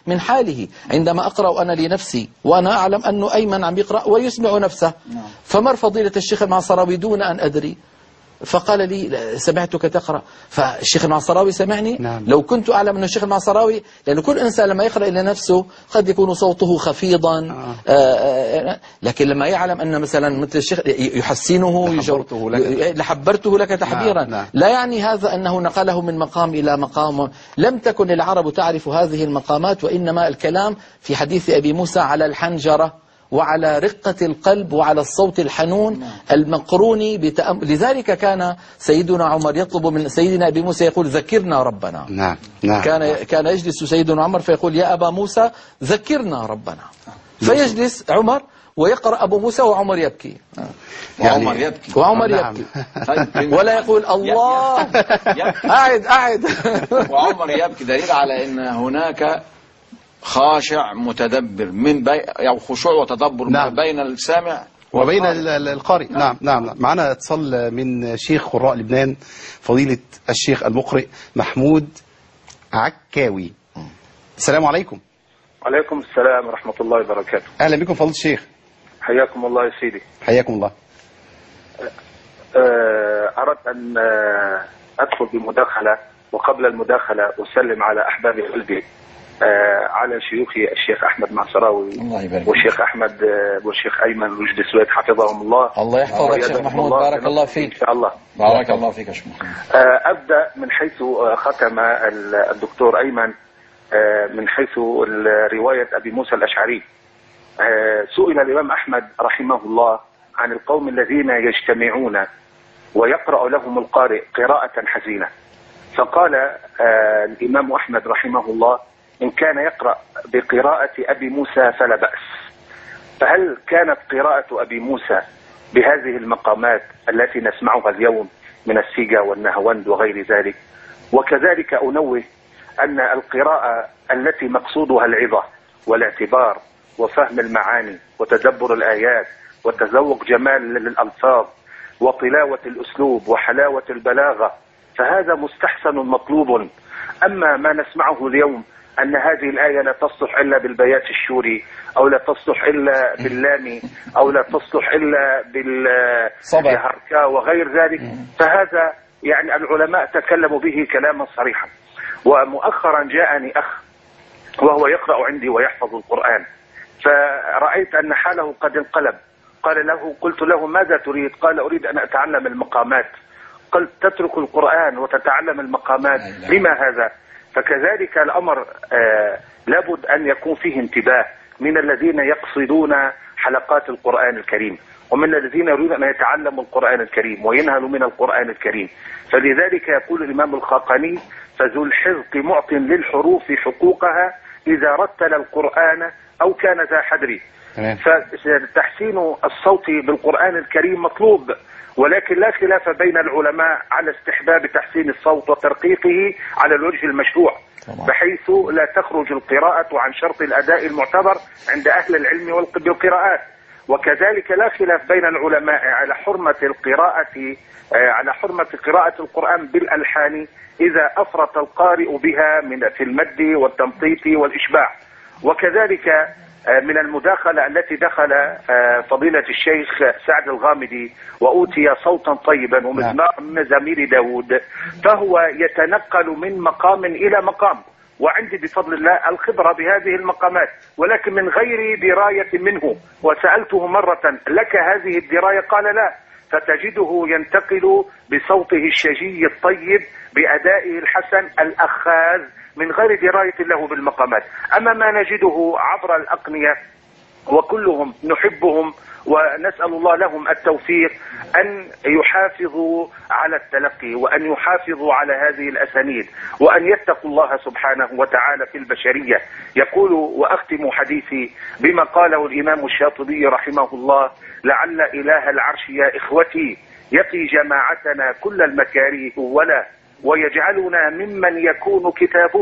من حاله. عندما أقرأ أنا لنفسي وأنا أعلم أنه أيمن عم يقرأ ويسمع نفسه، فمر فضيلة الشيخ المعصراوي دون أن أدري فقال لي سمعتك تقرأ، فالشيخ المعصراوي سمعني. لو كنت أعلم أن الشيخ المعصراوي، لأن كل إنسان لما يقرأ إلى نفسه قد يكون صوته خفيضا، لكن لما يعلم أن مثلا مثل الشيخ يحسنه لحبرته لك تحبيرا، لا يعني هذا أنه نقله من مقام إلى مقام. لم تكن العرب تعرف هذه المقامات، وإنما الكلام في حديث أبي موسى على الحنجرة وعلى رقة القلب وعلى الصوت الحنون المقرون لذلك كان سيدنا عمر يطلب من سيدنا أبي موسى يقول ذكرنا ربنا. كان يجلس سيدنا عمر فيقول يا أبا موسى ذكرنا ربنا، فيجلس عمر ويقرأ أبو موسى وعمر يبكي، وعمر يبكي ولا يقول الله أعد وعمر يبكي، دليل على أن هناك خاشع متدبر من أو خشوع وتدبر بين السامع وبين القارئ. نعم. معنا اتصال من شيخ قراء لبنان فضيلة الشيخ المقرئ محمود عكاوي. السلام عليكم. وعليكم السلام ورحمة الله وبركاته. أهلا بكم فضيلة الشيخ. حياكم الله يا سيدي. حياكم الله. أردت أن أدخل بمداخلة، وقبل المداخلة أسلم على أحباب قلبي، على شيوخي الشيخ أحمد معصراوي والشيخ أحمد والشيخ أيمن رشد سويد حفظهم الله. الله يحفظك شيخ محمود، بارك الله فيك. إن شاء الله. بارك الله فيك يا شيخ محمود. أبدأ من حيث ختم الدكتور أيمن، من حيث رواية أبي موسى الأشعري. سئل الإمام أحمد رحمه الله عن القوم الذين يجتمعون ويقرأ لهم القارئ قراءة حزينة، فقال الإمام أحمد رحمه الله إن كان يقرأ بقراءة أبي موسى فلا بأس. فهل كانت قراءة أبي موسى بهذه المقامات التي نسمعها اليوم من السيجا والنهوند وغير ذلك؟ وكذلك أنوه أن القراءة التي مقصودها العظة والاعتبار وفهم المعاني وتدبر الآيات وتذوق جمال الألفاظ وطلاوة الأسلوب وحلاوة البلاغة، فهذا مستحسن مطلوب. أما ما نسمعه اليوم أن هذه الآية لا تصلح إلا بالبيات الشوري، أو لا تصلح إلا باللامي، أو لا تصلح إلا بالهركة وغير ذلك، فهذا يعني العلماء تكلموا به كلاما صريحا. ومؤخرا جاءني أخ وهو يقرأ عندي ويحفظ القرآن، فرأيت أن حاله قد انقلب. قلت له ماذا تريد؟ قال أريد أن أتعلم المقامات. قلت تترك القرآن وتتعلم المقامات، لما هذا؟ فكذلك الأمر لابد أن يكون فيه انتباه من الذين يقصدون حلقات القرآن الكريم، ومن الذين يريدون أن يتعلموا القرآن الكريم وينهلوا من القرآن الكريم. فلذلك يقول الإمام الخاقاني فذو الحذق معط للحروف حقوقها إذا رتل القرآن أو كان ذا حدر. فتحسين الصوت بالقرآن الكريم مطلوب، ولكن لا خلاف بين العلماء على استحباب تحسين الصوت وترقيقه على الوجه المشروع، بحيث لا تخرج القراءة عن شرط الأداء المعتبر عند أهل العلم بالقراءات. وكذلك لا خلاف بين العلماء على حرمة القراءة قراءة القرآن بالألحان إذا أفرط القارئ بها في المد والتمطيط والإشباع. وكذلك من المداخلة التي دخل فضيلة الشيخ سعد الغامدي وأوتي صوتا طيبا ومزمار من مزامير داود، فهو يتنقل من مقام إلى مقام، وعندي بفضل الله الخبرة بهذه المقامات، ولكن من غير دراية منه. وسألته مرة لك هذه الدراية؟ قال لا. فتجده ينتقل بصوته الشجي الطيب بأدائه الحسن الأخاذ من غير دراية له بالمقامات. أما ما نجده عبر الأقنية وكلهم نحبهم ونسأل الله لهم التوفيق أن يحافظوا على التلقي وأن يحافظوا على هذه الأسانيد وأن يتقوا الله سبحانه وتعالى في البشرية. يقول وأختم حديثي بما قاله الإمام الشاطبي رحمه الله: لعل إله العرش يا إخوتي يقي جماعتنا كل المكاره ولا ويجعلنا ممن يكون كتابه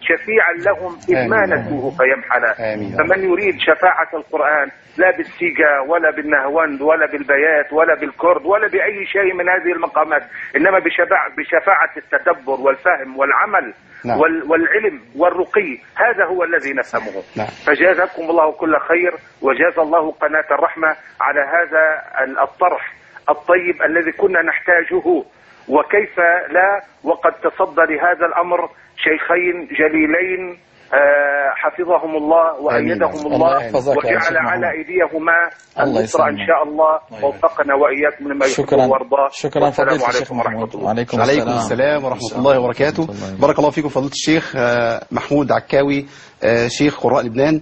شفيعا لهم إذ ما نسوه فيمحلا. فمن يريد شفاعة القرآن لا بالسيجا ولا بالنهوند ولا بالبيات ولا بالكرد ولا بأي شيء من هذه المقامات، إنما بشفاعة التدبر والفهم والعمل والعلم والرقي، هذا هو الذي نفهمه. فجزاكم الله كل خير، وجزا الله قناة الرحمة على هذا الطرح الطيب الذي كنا نحتاجه. وكيف لا وقد تصدى لهذا الأمر شيخين جليلين حفظهم الله وأيدهم الله وجعل على أيديهما النصر إن شاء الله، ووفقنا وإياكم لما يحب ويرضى. شكرا فضيلة الشيخ محمود. وعليكم السلام ورحمة الله وبركاته. بارك الله فيكم فضيلة الشيخ محمود عكاوي شيخ قراء لبنان.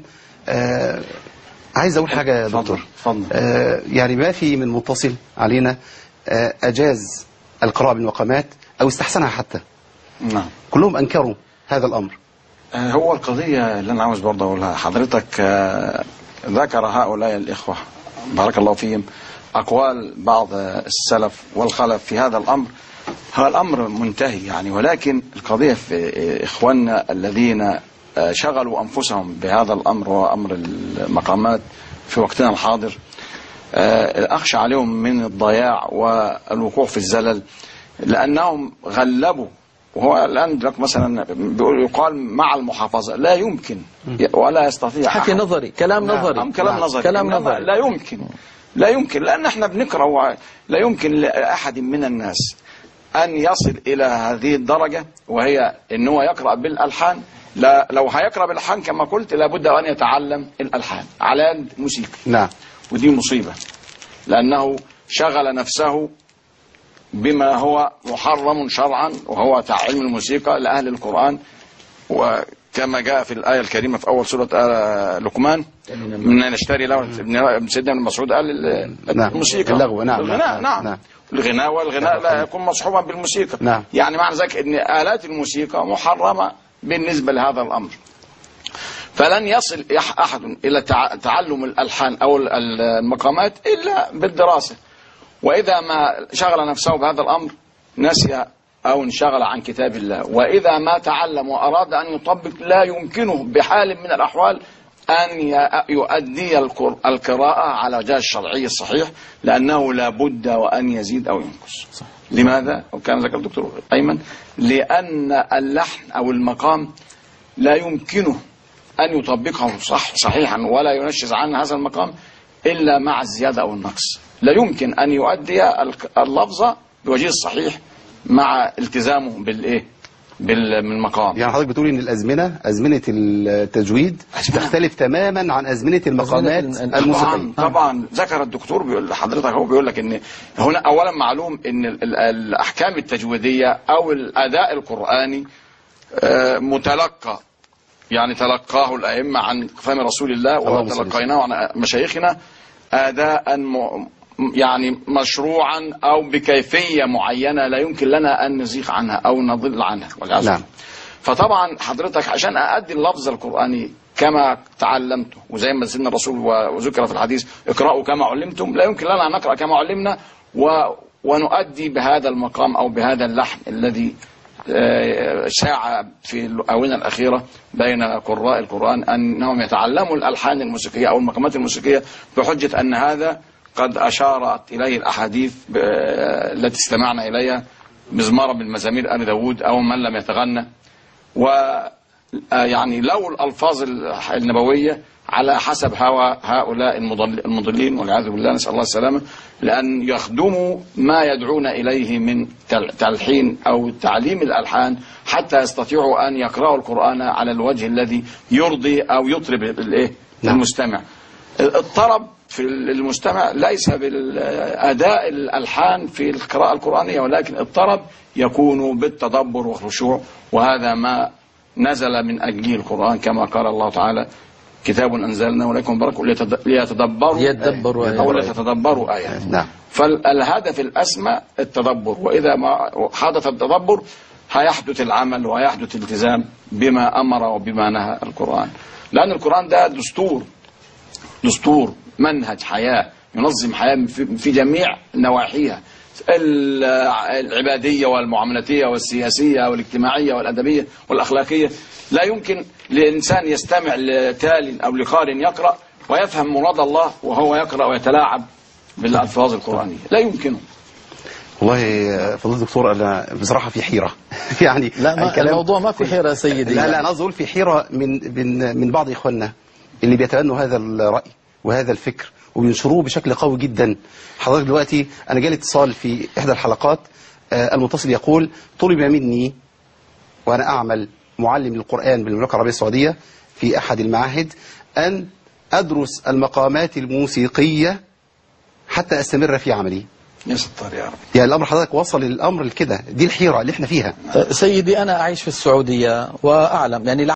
عايز أقول حاجة يا دكتور. يعني ما في من متصل علينا أجاز القراءة بالمقامات أو استحسنها حتى. نعم. كلهم أنكروا هذا الأمر. هو القضية اللي أنا عاوز برضه أقولها حضرتك، ذكر هؤلاء الإخوة بارك الله فيهم أقوال بعض السلف والخلف في هذا الأمر. هذا الأمر منتهي يعني، ولكن القضية في إخواننا الذين شغلوا أنفسهم بهذا الأمر وأمر المقامات في وقتنا الحاضر، أخشى عليهم من الضياع والوقوع في الزلل، لأنهم غلبوا. وهو الآن مثلا يقال مع المحافظة، لا يمكن ولا يستطيع حكي نظري، كلام نظري، كلام نظري لا يمكن لأن احنا بنقرأ، لا يمكن لأحد من الناس أن يصل إلى هذه الدرجة، وهي أنه يقرأ بالألحان. لو هيقرأ بالألحان كما قلت لابد أن يتعلم الألحان على يد موسيقى. نعم. ودي مصيبة، لأنه شغل نفسه بما هو محرم شرعا، وهو علم الموسيقى لأهل القرآن. وكما جاء في الآية الكريمة في أول سورة لقمان، من نشتري له سيدنا ابن مسعود قال الموسيقى اللغو. نعم. الغناء والغناء لا يكون مصحوبا بالموسيقى. نعم. يعني معنى ذلك أن آلات الموسيقى محرمة بالنسبة لهذا الأمر. فلن يصل أحد إلى تعلم الألحان أو المقامات إلا بالدراسة. وإذا ما شغل نفسه بهذا الأمر نسي أو انشغل عن كتاب الله، وإذا ما تعلم وأراد أن يطبق لا يمكنه بحال من الأحوال أن يؤدي القراءة على وجه الشرعي الصحيح، لأنه لا بد وأن يزيد أو ينقص. لماذا؟ وكان ذكر الدكتور أيمن، لأن اللحن أو المقام لا يمكنه أن يطبقه صحيحا ولا ينشز عن هذا المقام إلا مع الزيادة أو النقص. لا يمكن أن يؤدي اللفظة بوجه الصحيح مع التزامه بالمقام. يعني حضرتك بتقول ان أزمنة التجويد تختلف تماما عن أزمنة المقامات الموسيقية. طبعا ذكر الدكتور بيقول لحضرتك، هو بيقول لك ان هنا اولا معلوم ان الاحكام التجويدية او الاداء القرآني متلقى، يعني تلقاه الائمة عن فهم رسول الله وتلقيناه عن مشايخنا اداء يعني مشروعا أو بكيفية معينة لا يمكن لنا أن نزيغ عنها أو نضل عنها والعياذ بالله. فطبعا حضرتك عشان أؤدي اللفظ القرآني كما تعلمته، وزي ما سيدنا الرسول وذكر في الحديث اقرأوا كما علمتم، لا يمكن لنا أن نقرأ كما علمنا ونؤدي بهذا المقام أو بهذا اللحن الذي شاع في الآونة الأخيرة بين قراء القرآن أنهم يتعلموا الألحان الموسيقية أو المقامات الموسيقية بحجة أن هذا قد أشارت إليه الأحاديث التي استمعنا إليها، مزمارا بالمزامير آل داود أو من لم يتغنى. ويعني لو الألفاظ النبوية على حسب هوى هؤلاء المضلين والعياذ بالله، نسأل الله السلامة، لأن يخدموا ما يدعون إليه من تلحين أو تعليم الألحان حتى يستطيعوا أن يقرأوا القرآن على الوجه الذي يرضي أو يطرب المستمع. الطرب في المستمع ليس بالأداء الألحان في القراءة القرآنية، ولكن الطرب يكون بالتدبر والخشوع، وهذا ما نزل من أجله القرآن كما قال الله تعالى كتاب أنزلناه إليكم مبارك ليتدبروا آياته. نعم. فالهدف الأسمى التدبر، وإذا ما حدث التدبر هيحدث العمل ويحدث الالتزام بما أمر وبما نهى القرآن، لأن القرآن ده دستور منهج حياة ينظم حياة في جميع نواحيها، العبادية والمعاملاتية والسياسية والاجتماعية والأدبية والأخلاقية. لا يمكن لإنسان يستمع لتال أو لقارئ يقرأ ويفهم مراد الله وهو يقرأ ويتلاعب بالألفاظ القرآنية، لا يمكنه. والله فضيلة الدكتور أنا بصراحة في حيرة يعني لا الموضوع ما في حيرة يا سيدي. لا أنا قصدي أقول في حيرة من بعض إخواننا اللي بيتبنوا هذا الرأي وهذا الفكر وبينشروه بشكل قوي جدا. حضرتك دلوقتي أنا جالي اتصال في إحدى الحلقات، المتصل يقول طلب مني وأنا أعمل معلم للقرآن بالمملكة العربية السعودية في أحد المعاهد أن أدرس المقامات الموسيقية حتى أستمر في عملي. يا ستار يا رب. يعني الأمر حضرتك وصل الأمر لكده، دي الحيرة اللي احنا فيها. سيدي أنا أعيش في السعودية وأعلم يعني